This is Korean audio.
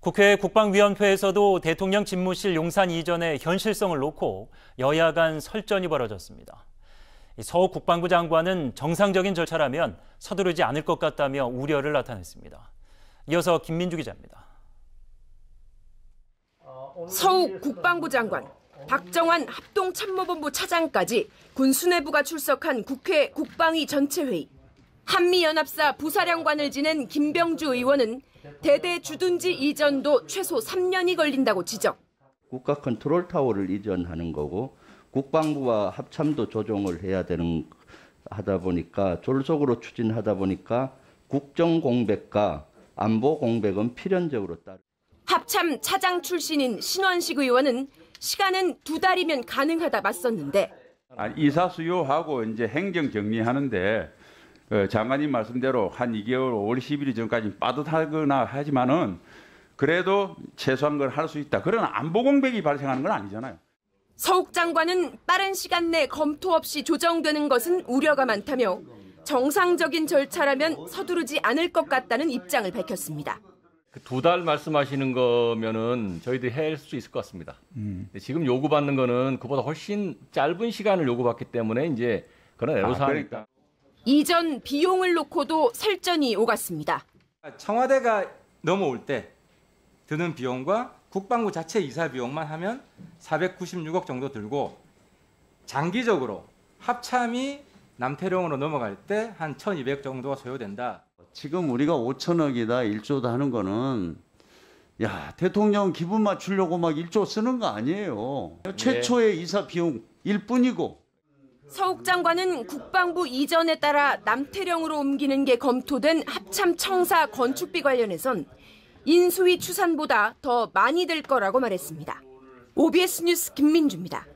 국회 국방위원회에서도 대통령 집무실 용산 이전의 현실성을 놓고 여야 간 설전이 벌어졌습니다. 서 국방부 장관은 정상적인 절차라면 서두르지 않을 것 같다며 우려를 나타냈습니다. 이어서 김민주 기자입니다. 서욱 국방부 장관, 박정환 합동참모본부 차장까지 군 수뇌부가 출석한 국회 국방위 전체회의. 한미연합사 부사령관을 지낸 김병주 의원은 대대 주둔지 이전도 최소 3년이 걸린다고 지적. 국가 컨트롤 타워를 이전하는 거고 국방부와 합참도 조정을 해야 하다 보니까 졸속으로 추진하다 보니까 국정 공백과 안보 공백은 필연적으로 따르. 합참 차장 출신인 신원식 의원은 시간은 2달이면 가능하다 맞섰는데. 이사 수요하고 이제 행정 정리하는데 장관님 말씀대로 한 2개월 5월 11일 전까지 빠듯하거나 하지만은 그래도 최소한 걸 할 수 있다. 그런 안보 공백이 발생하는 건 아니잖아요. 서욱 장관은 빠른 시간 내 검토 없이 조정되는 것은 우려가 많다며 정상적인 절차라면 서두르지 않을 것 같다는 입장을 밝혔습니다. 2달 말씀하시는 거면은 저희들이 할 수 있을 것 같습니다. 지금 요구받는 거는 그보다 훨씬 짧은 시간을 요구받기 때문에 이제 그런 애로사항이니까. 이전 비용을 놓고도 설전이 오갔습니다. 청와대가 넘어올 때 드는 비용과 국방부 자체 이사 비용만 하면 496억 정도 들고 장기적으로 합참이 남태령으로 넘어갈 때 한 1,200 정도가 소요된다. 지금 우리가 5천억이다 1조다 하는 거는 대통령 기분 맞추려고 막 1조 쓰는 거 아니에요. 최초의 이사 비용일 뿐이고. 서욱 장관은 국방부 이전에 따라 남태령으로 옮기는 게 검토된 합참 청사 건축비 관련해선 인수위 추산보다 더 많이 들 거라고 말했습니다. OBS 뉴스 김민주입니다.